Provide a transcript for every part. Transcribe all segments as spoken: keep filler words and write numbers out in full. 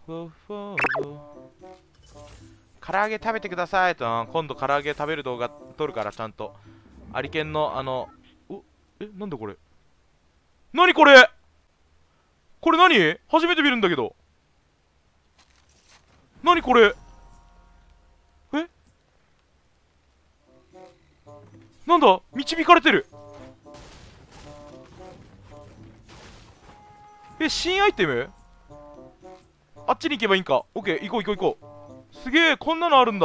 フォフォフォ唐揚げ食べてくださいと、今度唐揚げ食べる動画撮るからちゃんと。アリケンのあの、お、え、なんだこれ。何これこれ何初めて見るんだけど。何これえなんだ導かれてる。え、新アイテムあっちに行けばいいんか。オッケー、行こう行こう行こう。すげえ、こんなのあるんだ。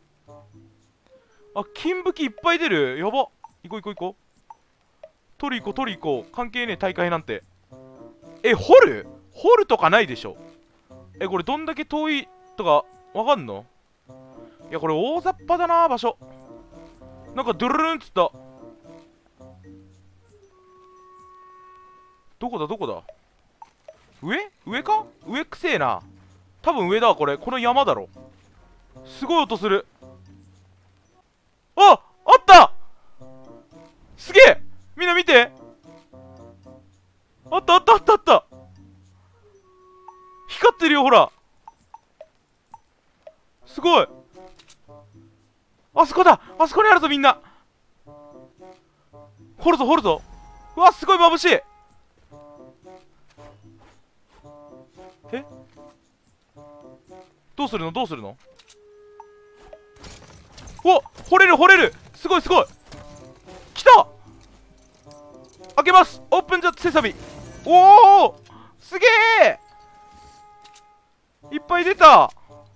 あ、金武器いっぱい出る。やば。行こう行こう行こう。取り行こう取り行こう。関係ねえ大会なんて。え、掘る掘るとかないでしょ。え、これどんだけ遠いとかわかんの？いや、これ大雑把だな、場所。なんかドゥルルンっつった。どこだどこだ上上か上くせえな。多分上だわ、これ。この山だろ。すごい音する。ああったすげえみんな見てあったあったあったあった光ってるよ、ほら。すごい。あそこだあそこにあるぞ、みんな。掘るぞ掘るぞ。うわ、すごい眩しい。えどうするのどうするのお掘れる掘れる。すごいすごい。来た。開けます。オープンザセサミ。おおすげえいっぱい出た。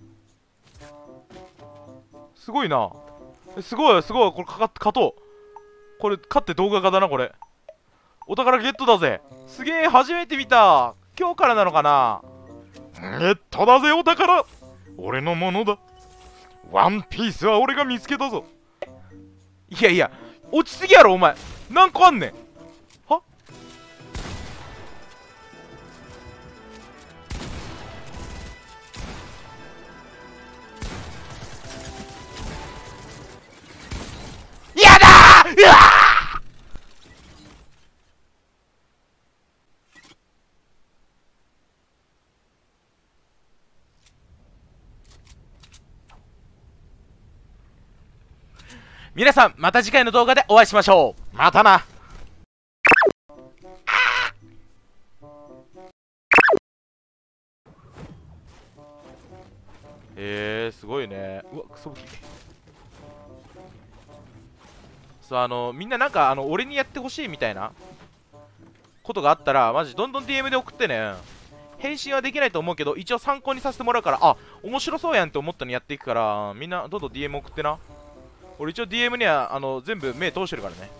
すごいな。すごいすごい。これかかって勝とう。これ勝って動画化だな。これお宝ゲットだぜ。すげえ、初めて見た。今日からなのかな。ゲットだぜ、お宝。俺のものだ。ワンピースは俺が見つけたぞ。いやいや、落ちすぎやろお前。何個あんねん。はやだー。うわー皆さん、また次回の動画でお会いしましょう。またな。えー、すごいね。うわ、クソ武器。そう、あの、みんななんか、あの、俺にやってほしいみたいなことがあったら、マジどんどん ディーエム で送ってね。返信はできないと思うけど、一応参考にさせてもらうから、あ、面白そうやんって思ったのやっていくから、みんなどんどん ディーエム 送ってな。俺一応 ディーエム にはあの全部目通してるからね。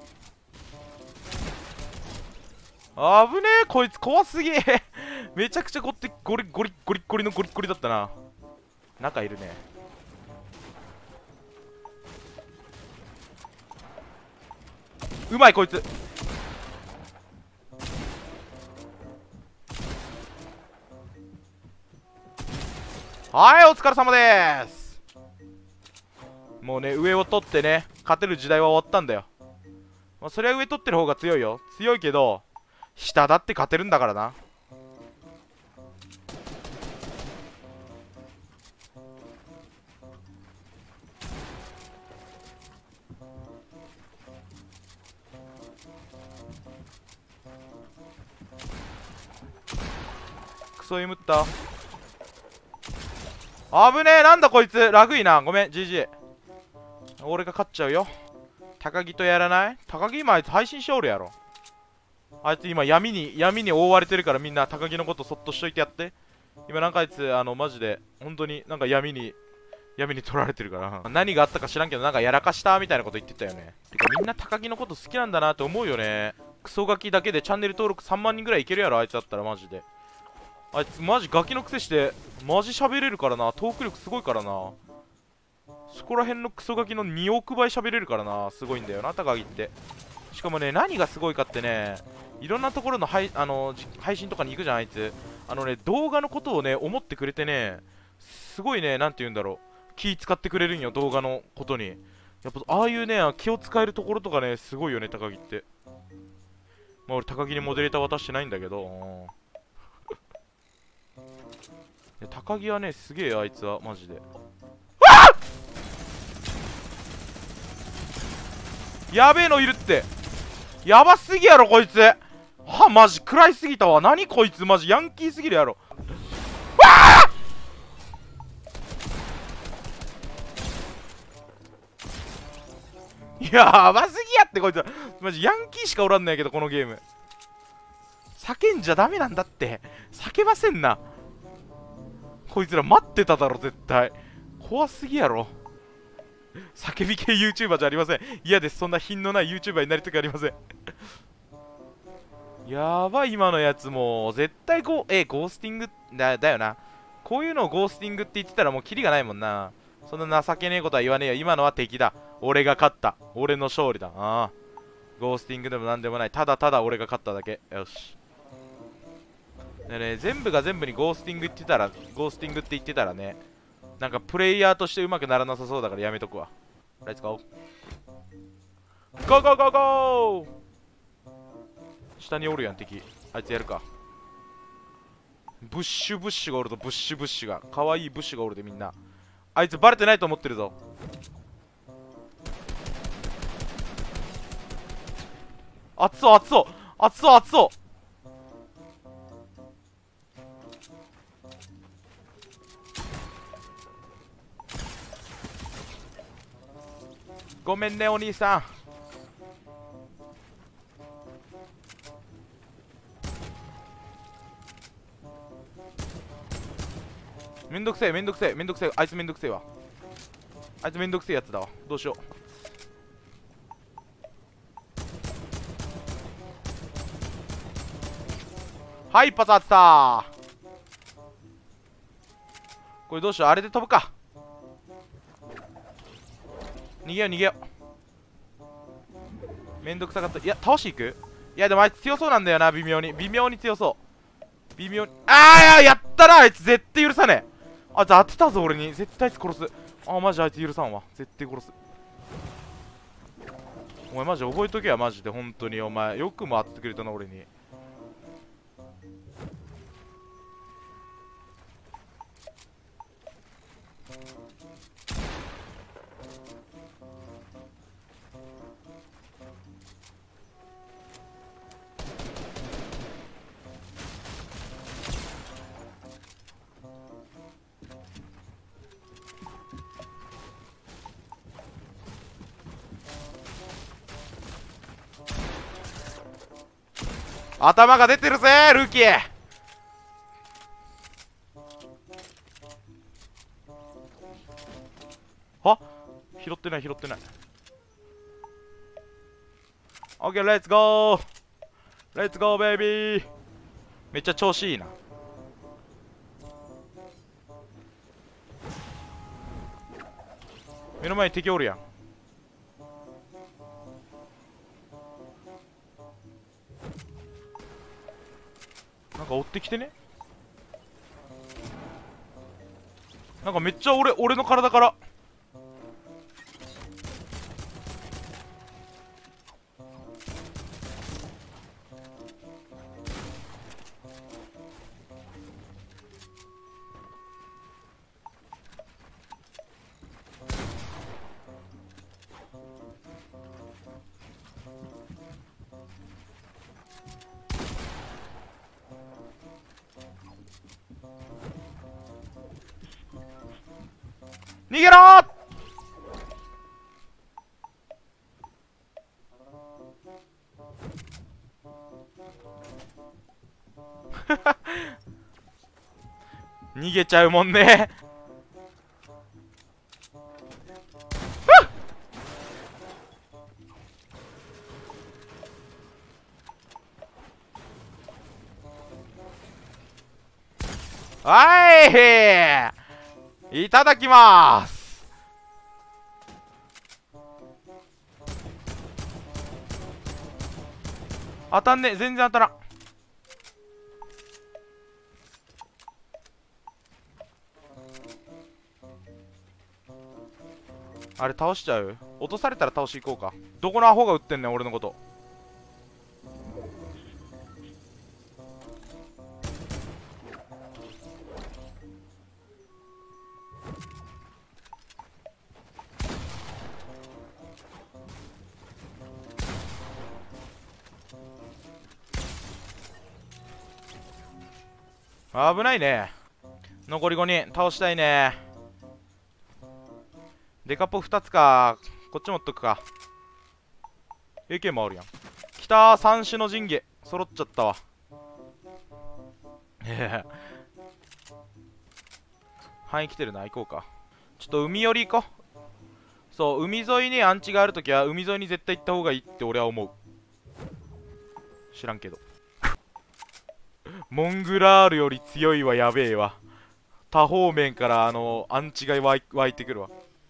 あぶねえ、こいつ怖すぎえめちゃくちゃゴってゴリゴリゴリゴリのゴリゴリだったな。中いるね。うまいこいつ。はい、お疲れ様でーす。もうね、上を取ってね、勝てる時代は終わったんだよ。まあ、そりゃ上取ってる方が強いよ。強いけど、下だって勝てるんだからな。クソイムった。あぶねえ、なんだこいつ。ラグいな。ごめん、ジージー。俺が勝っちゃうよ。高木とやらない？高木今あいつ配信しておるやろ。あいつ今闇に、闇に覆われてるからみんな高木のことそっとしといてやって。今なんかあいつ、あの、マジで、本当になんか闇に、闇に取られてるから。何があったか知らんけど、なんかやらかしたみたいなこと言ってたよね。てかみんな高木のこと好きなんだなって思うよね。クソガキだけでチャンネル登録さんまんにんぐらいいけるやろ、あいつだったらマジで。あいつマジガキのくせして、マジ喋れるからな。トーク力すごいからな。そこら辺のクソガキのにおくばい喋れるからな。すごいんだよな、高木って。しかもね、何がすごいかってね、いろんなところの配、あの配信とかに行くじゃん、あいつ。あのね、動画のことをね、思ってくれてね、すごいね、なんて言うんだろう。気使ってくれるんよ、動画のことに。やっぱ、ああいうね、気を使えるところとかね、すごいよね、高木って。まあ、俺、高木にモデレーター渡してないんだけど。 や高木はねすげえあいつはマジで。やべえのいるって。やばすぎやろこいつ。はマジ食らいすぎたわ。何こいつマジヤンキーすぎるやろ。わあやばすぎやってこいつ。マジヤンキーしかおらんのやけどこのゲーム。叫んじゃダメなんだって。叫ばせんな。こいつら待ってただろ絶対。怖すぎやろ。叫び系 YouTuber じゃありません。嫌です。そんな品のない YouTuber になりたくありません。やばい今のやつも絶対ゴーえゴースティングだ、だよな。こういうのをゴースティングって言ってたらもうキリがないもんな。そんな情けねえことは言わねえよ。今のは敵だ。俺が勝った。俺の勝利だ。ああゴースティングでもなんでもない。ただただ俺が勝っただけ。よし。でね、全部が全部にゴースティング言ってたらゴースティングって言ってたらね、なんかプレイヤーとしてうまくならなさそうだからやめとくわ。レッツゴーゴーゴーゴーゴー。下におるやん敵。あいつやるか。ブッシュブッシュがおると。ブッシュブッシュがかわいいブッシュがおるでみんな。あいつバレてないと思ってるぞ。熱そう熱そう熱そう熱そう。ごめんねお兄さん。めんどくせえめんどくせえめんどくせえ。あいつめんどくせえわ。あいつめんどくせえやつだわ。どうしよう。はい一発当てた。これどうしよう。あれで飛ぶか。逃げよう逃げよう。めんどくさかった。いや倒しいく。いやでもあいつ強そうなんだよな。微妙に微妙に強そう。微妙に。ああやったな。あいつ絶対許さねえ。あいつ当てたぞ俺に。絶対あいつ殺す。あマジあいつ許さんわ。絶対殺す。お前マジ覚えとけやマジで。本当にお前よくも当ててくれたな俺に。頭が出てるぜルーキー。は拾ってない拾ってない。オッケーレッツゴーレッツゴーベイビー。めっちゃ調子いいな。目の前に敵おるやん。なんか追ってきてね。なんかめっちゃ俺俺の体から逃げろー逃げちゃうもんね。はいいただきまーす。当たんね。全然当たらん。あれ倒しちゃう。落とされたら倒し行こうか。どこのアホが撃ってんねん俺のこと。 危ないね。残りごにん倒したいね。デカポふたつか。こっち持っとくか。 エーケー もあるやん。きたー、三種の神器揃っちゃったわ。へへ範囲来てるな。行こうか。ちょっと海寄り行こう。そう、海沿いにアンチがあるときは海沿いに絶対行った方がいいって俺は思う。知らんけど。モングラールより強いはやべえわ。多方面からあのアンチが湧い、湧いてくるわ。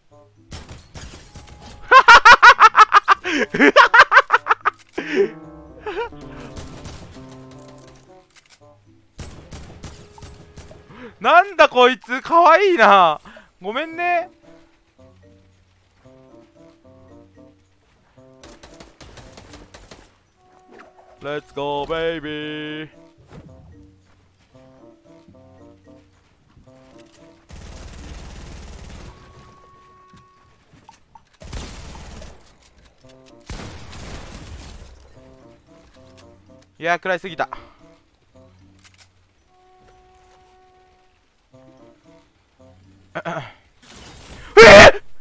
なんだこいつ、かわいいな。ごめんね。レッツゴーベイビー。いやー、食らいすぎた。えっ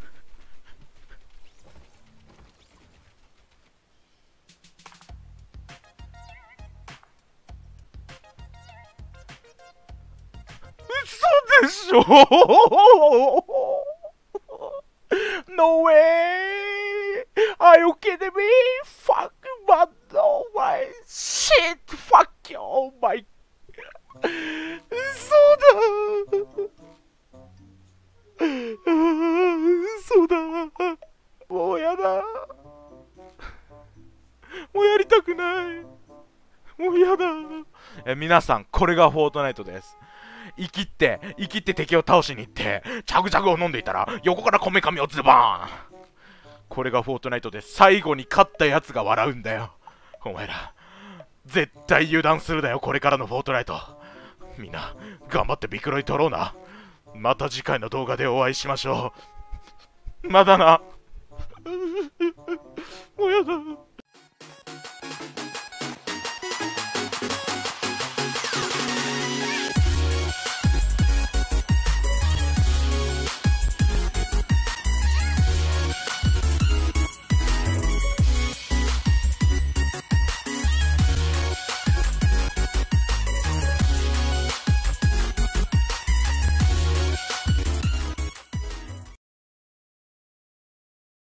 嘘でしょ。No way! Are you kidding me? Fuck, man! Oh my shit! Fuck you! Oh my! 嘘だ！嘘だ！もうやだ！もうやりたくない！もうやだ！え、皆さん、これがフォートナイトです。生きって生きって敵を倒しに行ってチャグチャグを飲んでいたら横からこめかみをズバーン。これがフォートナイトで最後に勝ったやつが笑うんだよ。お前ら絶対油断するなよ。これからのフォートナイトみんな頑張ってビクロイ取ろうな。また次回の動画でお会いしましょう。まだな。もうやだ。